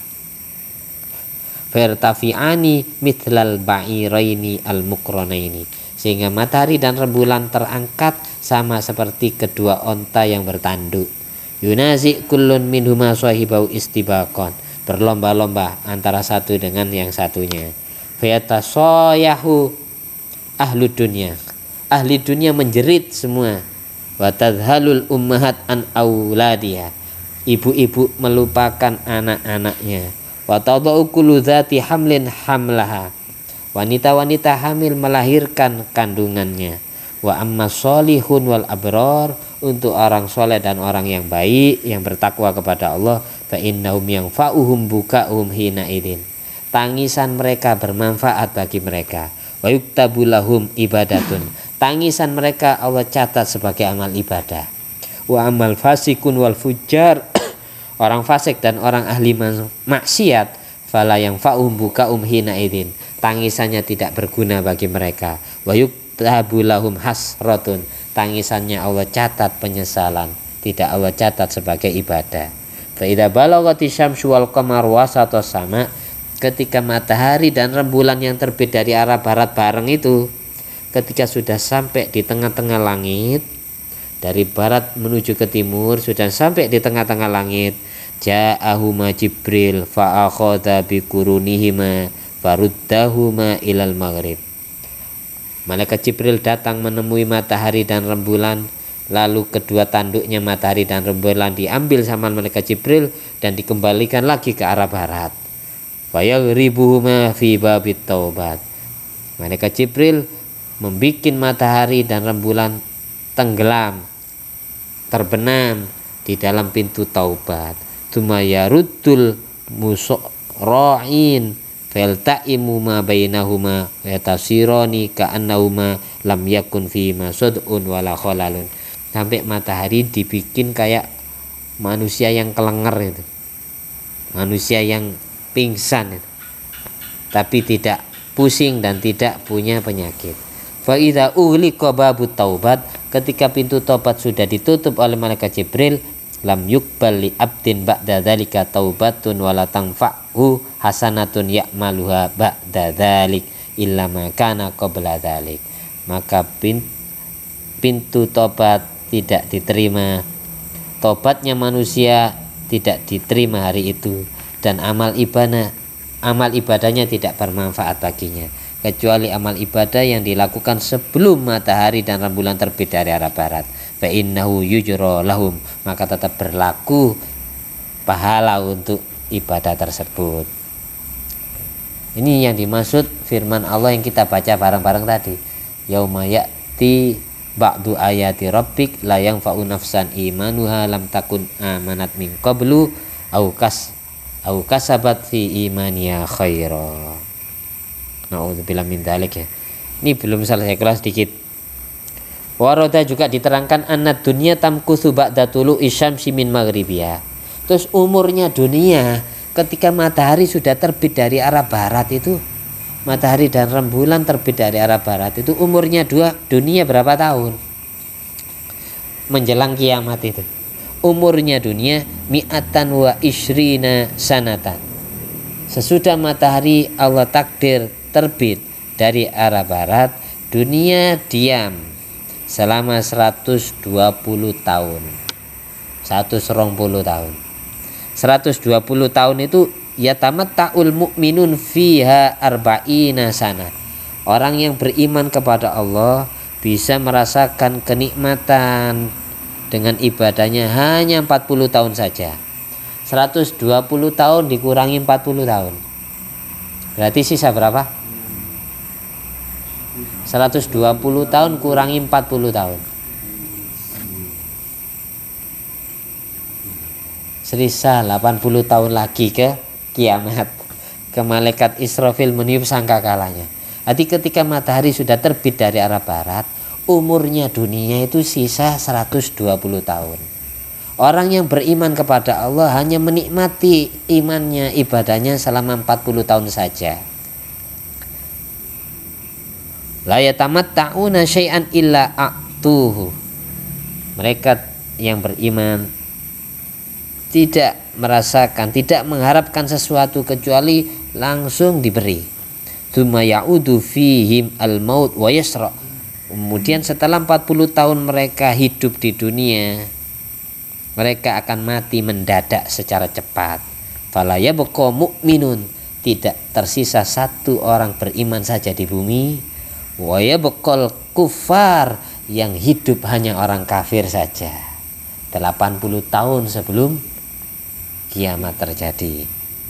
Speaker 1: Fertafi'ani mithlal ba'iraini al-muqranaini. Sehingga matahari dan rembulan terangkat sama seperti kedua onta yang bertanduk. Yunazi kullun minhuma sahibau istibaqan. Berlomba-lomba antara satu dengan yang satunya. Fayatasayahu ahlu dunya. Ahli dunia menjerit semua. Wa tadhalul ummahat an auladiha. Ibu-ibu melupakan anak-anaknya. Wa tadau kullu dzati hamlin hamlaha. Wanita-wanita hamil melahirkan kandungannya. Wa amma sholihun wal abrar. Untuk orang soleh dan orang yang baik, yang bertakwa kepada Allah, fa innahum yanfa'uhum buka'uhum hina idin. Tangisan mereka bermanfaat bagi mereka. Wa yuktabu lahum ibadatun. Tangisan mereka Allah catat sebagai amal ibadah. Wa amal fasikun wal fujjar. Orang fasik dan orang ahli maksiat, fala yanfa'uhum buka'uhum hina idin. Tangisannya tidak berguna bagi mereka. Wa yuktabu lahum hasratun. Tangisannya Allah catat penyesalan, tidak Allah catat sebagai ibadah. Fa idza balagati syamsu wal qamar wasata sama. Ketika matahari dan rembulan yang terbit dari arah barat bareng itu, ketika sudah sampai di tengah-tengah langit, dari barat menuju ke timur, sudah sampai di tengah-tengah langit, ja'ahuma Jibril fa akhadha bi qurunihima faruddahuma ilal maghrib. Malaikat Jibril datang menemui matahari dan rembulan, lalu kedua tanduknya matahari dan rembulan diambil sama malaikat Jibril dan dikembalikan lagi ke arah barat. Wa yaghribuhuma fi babit taubat. Malaikat Jibril membuat matahari dan rembulan tenggelam, terbenam di dalam pintu taubat. Tsumma yaruddul musra'in falta'imu ma bainahuma wa yatasirani ka'annahuma lam yakun fi masudun wala khalalun. Sampai matahari dibikin kayak manusia yang kelenger itu, manusia yang pingsan itu, tapi tidak pusing dan tidak punya penyakit. Fa idza ughliqa babut taubat, ketika pintu taubat sudah ditutup oleh malaikat Jibril, lam yuqbal li abdin ba'da dzalika taubatun wala tanfa'hu hasanatun ya'maluha ba'da dzalik illa ma kana qabla dzalik. Maka pintu tobat tidak diterima, tobatnya manusia tidak diterima hari itu, dan amal ibadah amal ibadahnya tidak bermanfaat baginya kecuali amal ibadah yang dilakukan sebelum matahari dan rembulan terbit dari arah barat. Fa innahu yujra lahum, maka tetap berlaku pahala untuk ibadah tersebut. Ini yang dimaksud firman Allah yang kita baca bareng-bareng tadi. Yauma ya'ti ba'du ayati rabbik la yanfa'u nafsan imanuha lam takun amanat min qablu au kas au kasabat fi imaniya khaira. Nauzubillah min dzalik ya. Ini belum selesai kelas sedikit. Waroda juga diterangkan annad dunya tamkutsu ba'da tulu'i syamsi min maghribiha. Terus umurnya dunia ketika matahari sudah terbit dari arah barat itu, matahari dan rembulan terbit dari arah barat itu umurnya dua dunia berapa tahun? Menjelang kiamat itu. Umurnya dunia mi'atan wa ishrina sanatan. Sesudah matahari Allah takdir terbit dari arah barat, dunia diam selama seratus dua puluh tahun. seratus dua puluh tahun. seratus dua puluh tahun itu ya tamatta'ul mu'minun fiha arba'ina sana. Orang yang beriman kepada Allah bisa merasakan kenikmatan dengan ibadahnya hanya empat puluh tahun saja. seratus dua puluh tahun dikurangi empat puluh tahun, berarti sisa berapa? seratus dua puluh tahun kurangi empat puluh tahun, sisa delapan puluh tahun lagi ke kiamat, ke malaikat Israfil meniup sangkakalanya. Jadi ketika matahari sudah terbit dari arah barat, umurnya dunia itu sisa seratus dua puluh tahun. Orang yang beriman kepada Allah hanya menikmati imannya, ibadahnya selama empat puluh tahun saja. La yatamatta'una syai'an illa a'tuhu. Mereka yang beriman tidak merasakan, tidak mengharapkan sesuatu kecuali langsung diberi. Tsumma ya'udu fihim al-maut wa yasra. Kemudian setelah empat puluh tahun mereka hidup di dunia, mereka akan mati mendadak secara cepat. Fala yabqa mu'minun, tidak tersisa satu orang beriman saja di bumi. Wa yabqal kufar, yang hidup hanya orang kafir saja. delapan puluh tahun sebelum kiamat terjadi.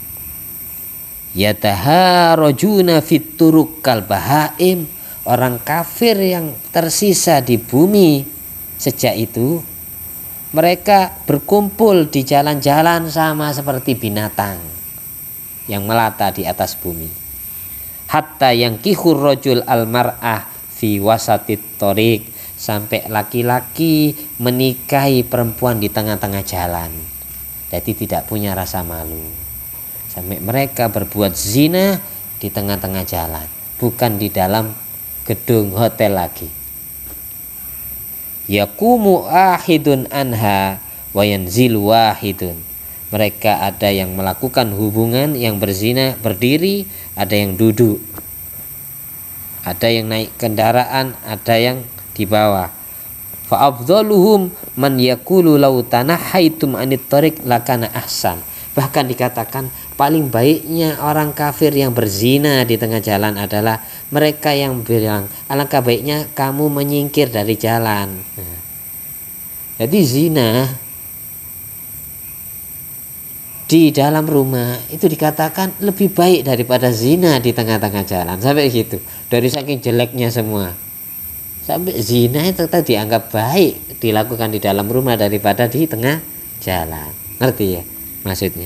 Speaker 1: Yataharajuna fit turuq kal bahaim, orang kafir yang tersisa di bumi sejak itu, mereka berkumpul di jalan-jalan sama seperti binatang yang melata di atas bumi. Hatta yang kihur rojul al mar'ah fi wasatit torik, sampai laki-laki menikahi perempuan di tengah-tengah jalan. Jadi tidak punya rasa malu. Sampai mereka berbuat zina di tengah-tengah jalan, bukan di dalam gedung hotel lagi. Yaqumu ahidun anha wa yanzilu wahidun. Mereka ada yang melakukan hubungan yang berzina berdiri, ada yang duduk, ada yang naik kendaraan, ada yang di bawah. Fa afdhaluhum man yaqulu law tanahaitum anit tariq lakana ahsan. Bahkan dikatakan paling baiknya orang kafir yang berzina di tengah jalan adalah mereka yang bilang alangkah baiknya kamu menyingkir dari jalan. Nah, jadi zina di dalam rumah itu dikatakan lebih baik daripada zina di tengah-tengah jalan. Sampai gitu, dari saking jeleknya semua, sampai zina itu tetap dianggap baik dilakukan di dalam rumah daripada di tengah jalan. Ngerti ya maksudnya?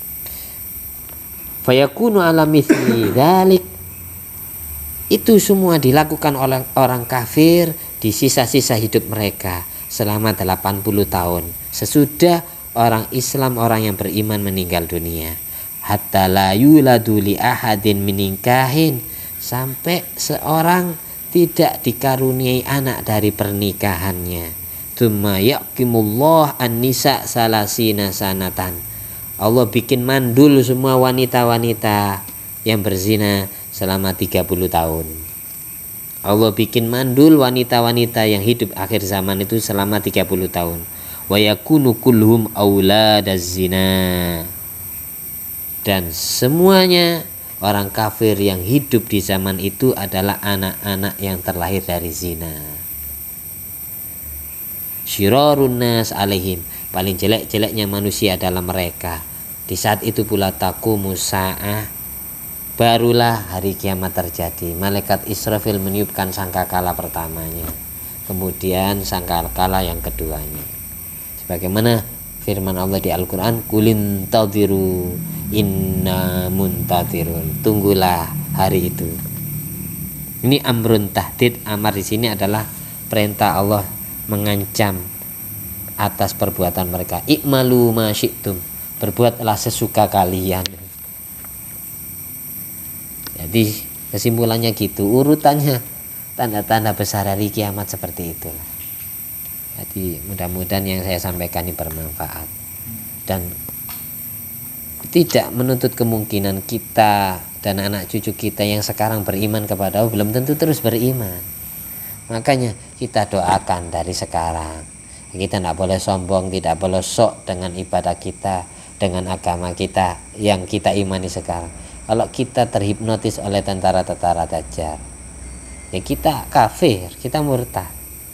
Speaker 1: Fayakunu ala mithli dzalik, itu semua dilakukan oleh orang kafir di sisa-sisa hidup mereka selama delapan puluh tahun sesudah orang Islam, orang yang beriman meninggal dunia. Hatta la yuladu li ahadin miningkahin, sampai seorang tidak dikaruniai anak dari pernikahannya. Tsumma yaqimullah an-nisa salasina sanatan, Allah bikin mandul semua wanita-wanita yang berzina selama tiga puluh tahun. Allah bikin mandul wanita-wanita yang hidup akhir zaman itu selama tiga puluh tahun. Wa yakunu kulluhum auladaz zina, dan semuanya orang kafir yang hidup di zaman itu adalah anak-anak yang terlahir dari zina. Syirarun nas alaihim, paling jelek-jeleknya manusia adalah mereka. Di saat itu pula taqumu sa'ah, barulah hari kiamat terjadi. Malaikat Israfil meniupkan sangkakala pertamanya, kemudian sangkakala yang keduanya. Sebagaimana firman Allah di Al-Quran, kulin tadhiru inna muntadirun, tunggulah hari itu. Ini amrun tahdid. Amar di sini adalah perintah Allah mengancam atas perbuatan mereka. Ikmalu ma syi'tum, berbuatlah sesuka kalian. Jadi kesimpulannya gitu, urutannya tanda-tanda besar hari kiamat seperti itulah. Jadi mudah-mudahan yang saya sampaikan ini bermanfaat dan tidak menuntut kemungkinan kita dan anak cucu kita yang sekarang beriman kepada Allah belum tentu terus beriman. Makanya kita doakan dari sekarang. Kita tidak boleh sombong, tidak boleh sok dengan ibadah kita, dengan agama kita yang kita imani sekarang. Kalau kita terhipnotis oleh tentara-tentara Dajjal, ya kita kafir, kita murtad.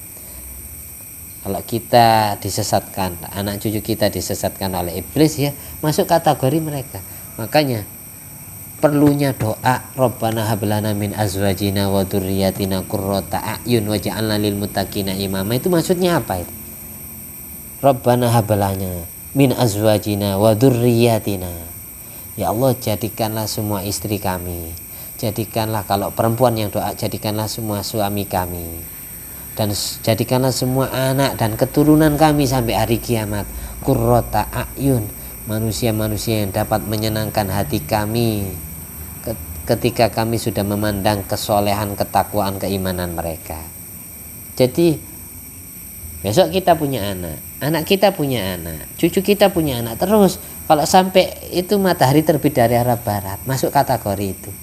Speaker 1: Kalau kita disesatkan, anak cucu kita disesatkan oleh iblis, ya masuk kategori mereka. Makanya perlunya doa, Rabbana hablana min azwajina wa dzurriyyatina qurrata a'yun waj'alna lil muttaqina imama. Itu maksudnya apa itu? Rabbana hablana min azwajina wa dzurriyyatina, ya Allah jadikanlah semua istri kami, jadikanlah kalau perempuan yang doa, jadikanlah semua suami kami, dan jadikanlah semua anak dan keturunan kami sampai hari kiamat qurrata a'yun, manusia-manusia yang dapat menyenangkan hati kami ketika kami sudah memandang kesolehan, ketakwaan, keimanan mereka. Jadi besok kita punya anak, anak kita punya anak, cucu kita punya anak, terus kalau sampai itu matahari terbit dari arah barat, masuk kategori itu.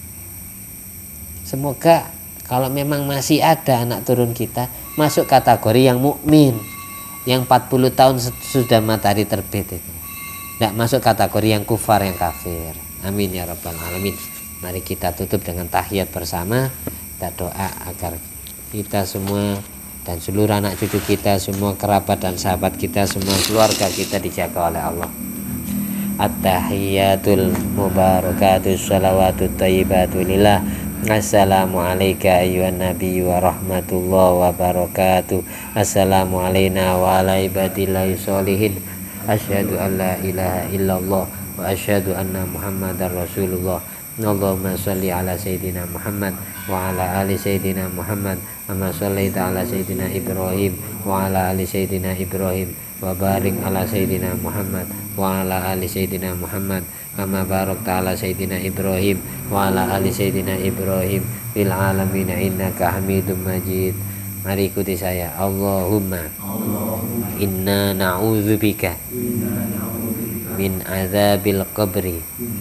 Speaker 1: Semoga kalau memang masih ada anak turun kita, masuk kategori yang mukmin, yang empat puluh tahun sudah matahari terbit itu. Tidak masuk kategori yang kufar, yang kafir. Amin ya rabbal alamin. Mari kita tutup dengan tahiyat bersama. Kita doa agar kita semua dan seluruh anak cucu kita, semua kerabat dan sahabat kita, semua keluarga kita dijaga oleh Allah. At-tahiyatul mubarakatus salawatut thayyibatu lillah. Assalamu alayka ayyuhan nabiyyu wa rahmatullahi wa barakatuh. Assalamu alayna wa ala ibadillahi sholihin. Asyhadu an la ilaha illallah wa asyhadu anna muhammadar rasulullah. Allahumma sholli ala sayyidina Muhammad wa ala ali sayyidina Muhammad kama shallaita ala sayyidina Ibrahim wa ala ali sayyidina Ibrahim wa barik ala sayyidina Muhammad wa ala ali sayyidina Muhammad kama barakta ala sayyidina Ibrahim wa ala ali sayyidina Ibrahim fil alamin innaka Hamidum Majid. Mari ikuti saya. Allahumma inna na'udzubika min adzabil qabri,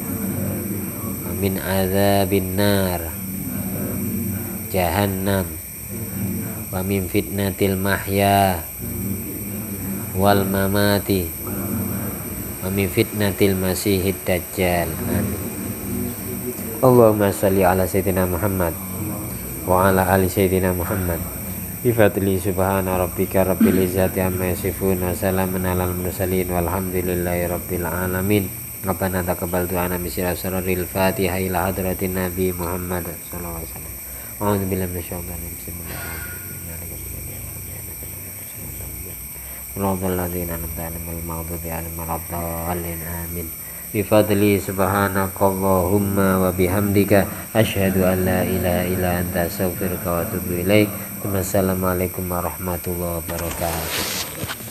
Speaker 1: min adzabin nar, jahannam, wa min fitnatil mahya wal mamati wa min fitnatil masihid dajjal. Amin. Allahumma shalli ala sayyidina Muhammad wa ala ali sayyidina Muhammad bi fadli subhana rabbika rabbil izzati amma yasifun wa salamun alal mursalin walhamdulillahi rabbil alamin. Rabbana taqabbal du'ana bi sirril Fatihah ila hadratin Nabi Muhammad sallallahu alaihi wasallam. A'udzu billahi minasyaitonir rajim. Bismillahirrahmanirrahim. Amin. Bifadli subhanakallahumma wa bihamdika asyhadu an la ilaha illa anta astaghfiruka wa atubu ilaik. Wassalamualaikum warahmatullahi wabarakatuh.